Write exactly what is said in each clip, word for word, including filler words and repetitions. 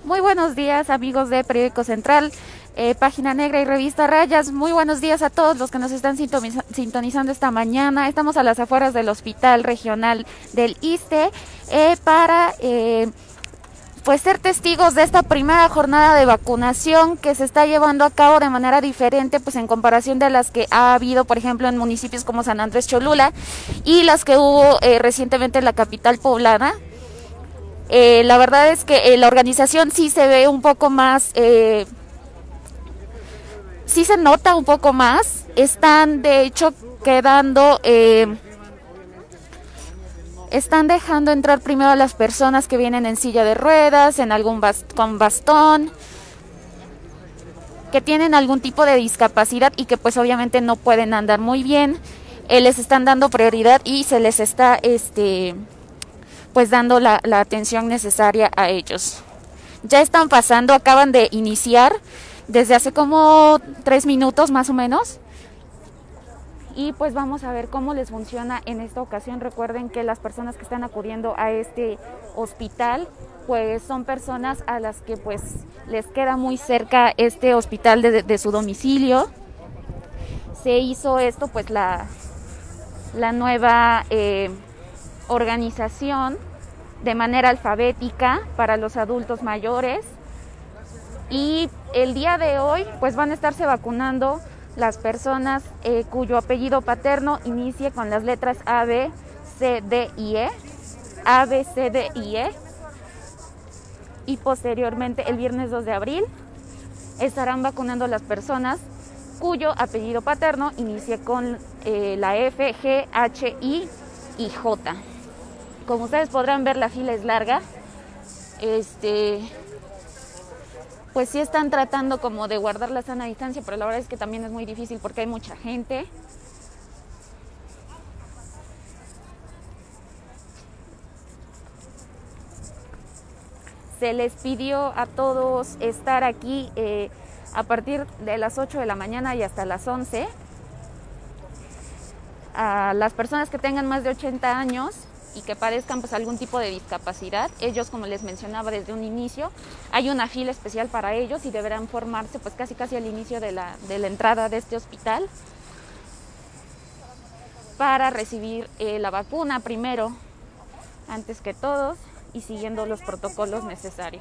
Muy buenos días, amigos de Periódico Central, eh, Página Negra y Revista Rayas. Muy buenos días a todos los que nos están sintonizando esta mañana. Estamos a las afueras del Hospital Regional del ISSSTE eh, para eh, pues ser testigos de esta primera jornada de vacunación que se está llevando a cabo de manera diferente, pues en comparación de las que ha habido, por ejemplo, en municipios como San Andrés Cholula y las que hubo eh, recientemente en la capital poblana. Eh, la verdad es que eh, la organización sí se ve un poco más, eh, sí se nota un poco más. Están de hecho quedando, eh, están dejando entrar primero a las personas que vienen en silla de ruedas, en algún bast con bastón, que tienen algún tipo de discapacidad y que pues obviamente no pueden andar muy bien. Eh, les están dando prioridad y se les está, este... pues dando la, la atención necesaria a ellos. Ya están pasando, acaban de iniciar desde hace como tres minutos más o menos. Y pues vamos a ver cómo les funciona en esta ocasión. Recuerden que las personas que están acudiendo a este hospital pues son personas a las que pues les queda muy cerca este hospital de, de su domicilio. Se hizo esto pues la, la nueva eh, organización de manera alfabética para los adultos mayores, y el día de hoy pues van a estarse vacunando las personas eh, cuyo apellido paterno inicie con las letras A, B, C, D y E, A, B, C, D y E, y posteriormente el viernes dos de abril estarán vacunando las personas cuyo apellido paterno inicie con eh, la F, G, H, I y J. Como ustedes podrán ver, la fila es larga. Este, pues sí están tratando como de guardar la sana distancia, pero la verdad es que también es muy difícil porque hay mucha gente. Se les pidió a todos estar aquí eh, a partir de las ocho de la mañana y hasta las once. A las personas que tengan más de ochenta años y que padezcan pues algún tipo de discapacidad, ellos, como les mencionaba desde un inicio, hay una fila especial para ellos y deberán formarse pues casi casi al inicio de la, de la entrada de este hospital para recibir eh, la vacuna primero, antes que todos, y siguiendo los protocolos necesarios.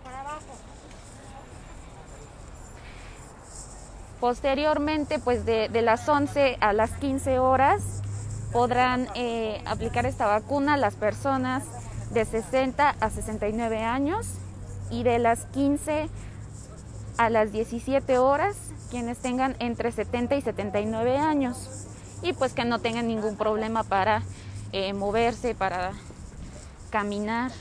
Posteriormente, pues de, de las once a las quince horas, podrán eh, aplicar esta vacuna las personas de sesenta a sesenta y nueve años, y de las quince a las diecisiete horas quienes tengan entre setenta y setenta y nueve años y pues que no tengan ningún problema para eh, moverse, para caminar.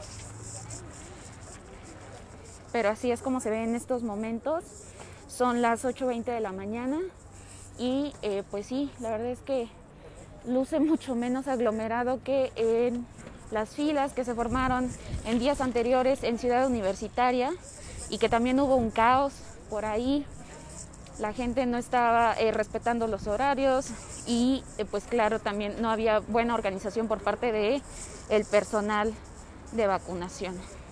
Pero así es como se ve en estos momentos. Son las ocho veinte de la mañana y eh, pues sí, la verdad es que luce mucho menos aglomerado que en las filas que se formaron en días anteriores en Ciudad Universitaria, y que también hubo un caos por ahí. La gente no estaba eh, respetando los horarios y eh, pues claro, también no había buena organización por parte de el personal de vacunación.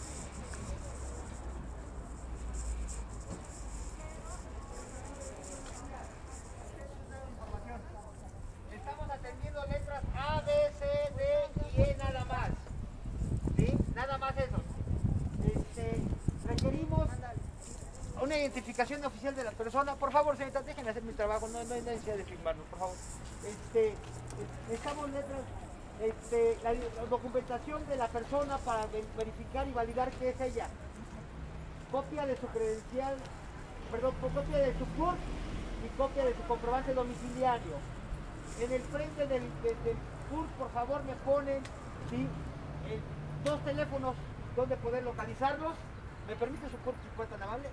Una identificación oficial de la persona. Por favor, señorita, déjenme hacer mi trabajo, no, no hay necesidad de firmarlo, por favor. Este, estamos letras, este, la, la documentación de la persona para verificar y validar que es ella. Copia de su credencial, perdón, copia de su C U R P y copia de su comprobante domiciliario. En el frente del, del, del C U R P, por favor, me ponen ¿sí? eh, dos teléfonos donde poder localizarlos. ¿Me permite su C U R P, si fue tan amable?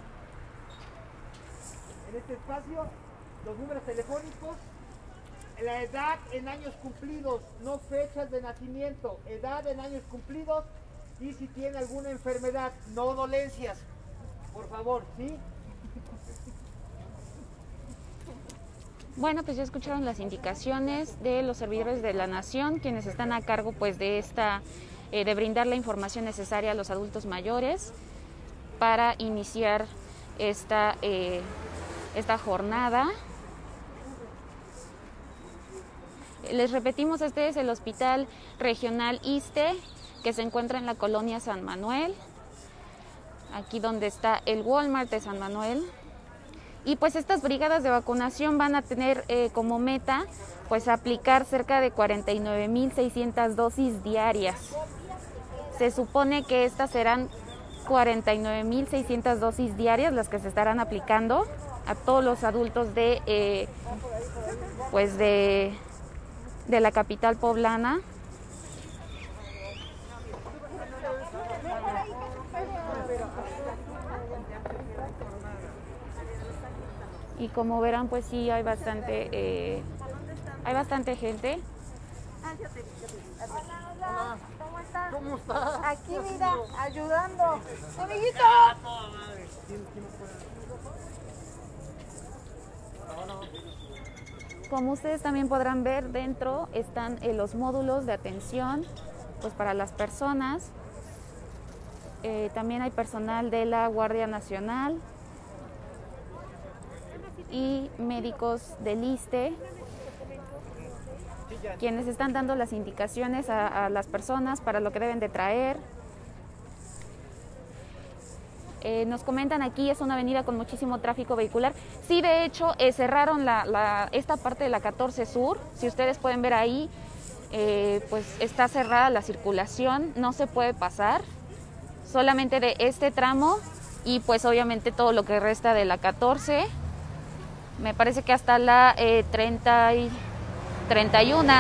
En este espacio, los números telefónicos, la edad en años cumplidos, no fechas de nacimiento, edad en años cumplidos, y si tiene alguna enfermedad, no dolencias, por favor, ¿sí? Bueno, pues ya escucharon las indicaciones de los servidores de la nación, quienes están a cargo pues de esta eh, de brindar la información necesaria a los adultos mayores para iniciar esta, eh, esta jornada. Les repetimos, este es el Hospital Regional ISSSTE, que se encuentra en la colonia San Manuel, aquí donde está el Walmart de San Manuel. Y pues estas brigadas de vacunación van a tener eh, como meta pues aplicar cerca de cuarenta y nueve mil seiscientas dosis diarias. Se supone que estas serán cuarenta y nueve mil seiscientas dosis diarias las que se estarán aplicando a todos los adultos de eh, pues de, de la capital poblana. Y como verán, pues sí hay bastante eh, hay bastante gente. Hola, hola. ¿Cómo estás? ¿Cómo estás? Aquí, mira, ayudando. Amiguito. Como ustedes también podrán ver, dentro están eh, los módulos de atención pues para las personas. Eh, también hay personal de la Guardia Nacional y médicos del ISSSTE, quienes están dando las indicaciones a, a las personas para lo que deben de traer. Eh, nos comentan aquí, es una avenida con muchísimo tráfico vehicular. Sí, de hecho, eh, cerraron la, la, esta parte de la catorce Sur. Si ustedes pueden ver ahí, eh, pues está cerrada la circulación, no se puede pasar. Solamente de este tramo y pues obviamente todo lo que resta de la catorce. Me parece que hasta la eh, treinta y, treinta y uno.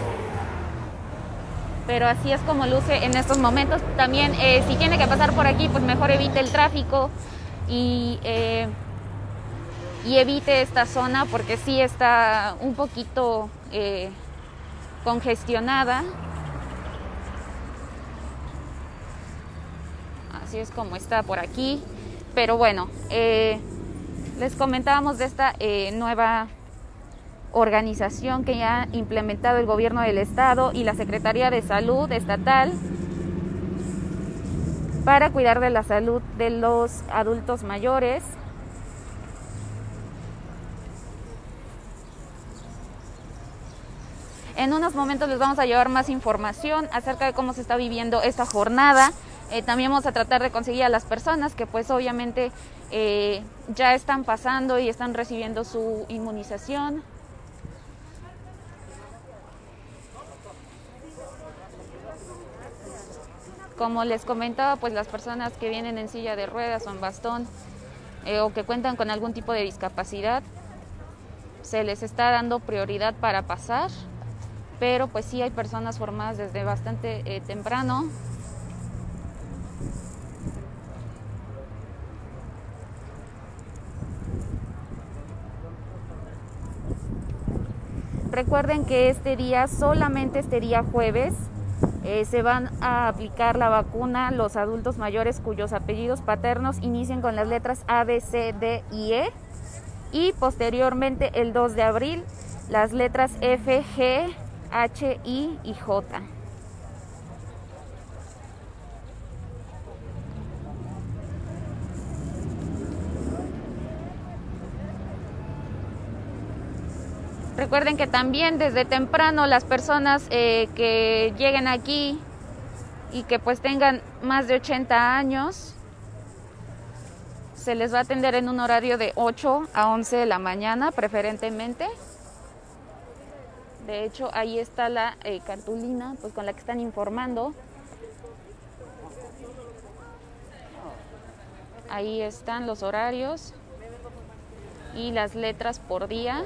Pero así es como luce en estos momentos. También eh, si tiene que pasar por aquí, pues mejor evite el tráfico y, eh, y evite esta zona porque sí está un poquito eh, congestionada. Así es como está por aquí. Pero bueno, eh, les comentábamos de esta eh, nueva organización que ya ha implementado el gobierno del estado y la Secretaría de Salud estatal para cuidar de la salud de los adultos mayores. En unos momentos les vamos a llevar más información acerca de cómo se está viviendo esta jornada. Eh, también vamos a tratar de conseguir a las personas que pues obviamente eh, ya están pasando y están recibiendo su inmunización. Como les comentaba, pues las personas que vienen en silla de ruedas o en bastón eh, o que cuentan con algún tipo de discapacidad, se les está dando prioridad para pasar, pero pues sí hay personas formadas desde bastante eh, temprano. Recuerden que este día, solamente este día jueves, eh, se van a aplicar la vacuna los adultos mayores cuyos apellidos paternos inicien con las letras A, B, C, D y E, y posteriormente el dos de abril las letras F, G, H, I y J. Recuerden que también desde temprano las personas eh, que lleguen aquí y que pues tengan más de ochenta años, se les va a atender en un horario de ocho a once de la mañana preferentemente. De hecho, ahí está la eh, cartulina pues con la que están informando. Ahí están los horarios y las letras por día.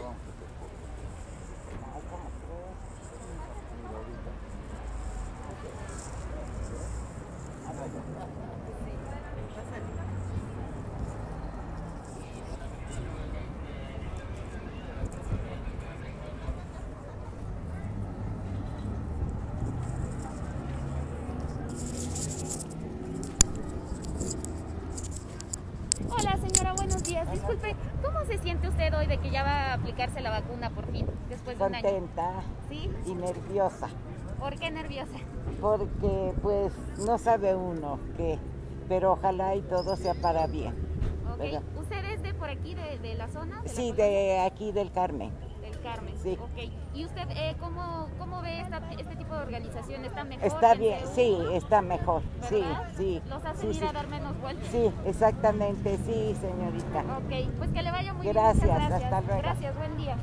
Hola señora, buenos días. Disculpe, ¿cómo se siente usted hoy de que ya va a aplicarse la vacuna por fin, después de un año? Contenta. ¿Sí? Y nerviosa. ¿Por qué nerviosa? Porque pues no sabe uno qué, pero ojalá y todo sea para bien. Okay. ¿Usted es de por aquí, de, de la zona? De sí, la de aquí del Carmen. Del Carmen, sí. Ok. ¿Y usted eh, cómo, cómo ve esta, este tipo de organización? ¿Está mejor? Está bien, sí, está mejor, ¿verdad? sí, sí. ¿Los hace sí, ir sí. a dar menos vueltas? Sí, exactamente, sí, señorita. Ok, pues que le vaya muy gracias, bien. Gracias, hasta luego. Gracias, buen día.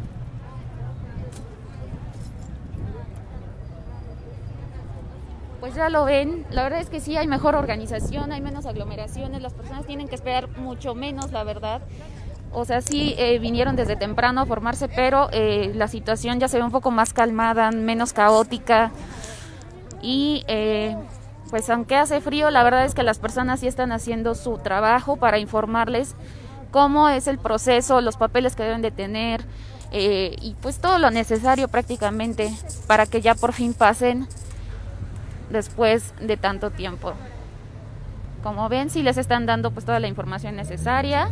Pues ya lo ven, la verdad es que sí hay mejor organización, hay menos aglomeraciones, las personas tienen que esperar mucho menos, la verdad. O sea, sí eh, vinieron desde temprano a formarse, pero eh, la situación ya se ve un poco más calmada, menos caótica. Y eh, pues aunque hace frío, la verdad es que las personas sí están haciendo su trabajo para informarles cómo es el proceso, los papeles que deben de tener eh, y pues todo lo necesario prácticamente para que ya por fin pasen después de tanto tiempo. Como ven, sí les están dando pues toda la información necesaria.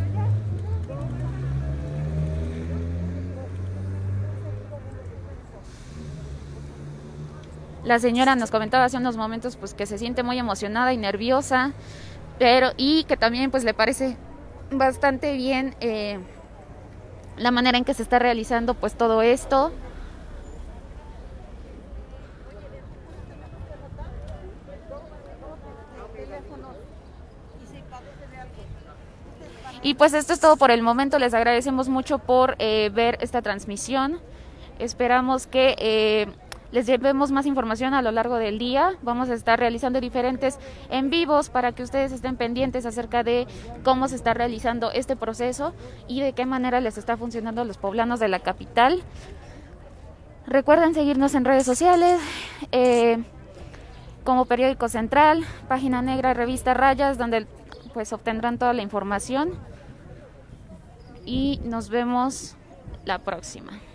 La señora nos comentaba hace unos momentos pues que se siente muy emocionada y nerviosa, pero y que también pues le parece bastante bien eh, la manera en que se está realizando pues todo esto. Y pues esto es todo por el momento. Les agradecemos mucho por eh, ver esta transmisión. Esperamos que eh, les llevemos más información a lo largo del día. Vamos a estar realizando diferentes en vivos para que ustedes estén pendientes acerca de cómo se está realizando este proceso y de qué manera les está funcionando a los poblanos de la capital. Recuerden seguirnos en redes sociales eh, como Periódico Central, Página Negra, Revista Rayas, donde pues obtendrán toda la información. Y nos vemos la próxima.